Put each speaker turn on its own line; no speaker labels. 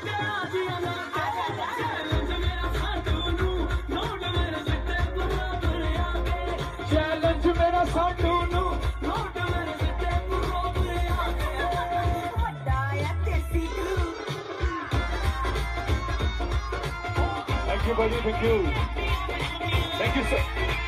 Challenge ਮੇਰਾ ਸਾਡੂ ਨੂੰ note ਮੇਰੇ ਸਿੱਧੇ ਗੁਰੂ ਬੁਰੇ ਆ ਗਏ ਵੱਡਾ ਆ ਦੇਸੀ ਗਲੂ
Thank you, buddy. Thank you. Thank you, sir.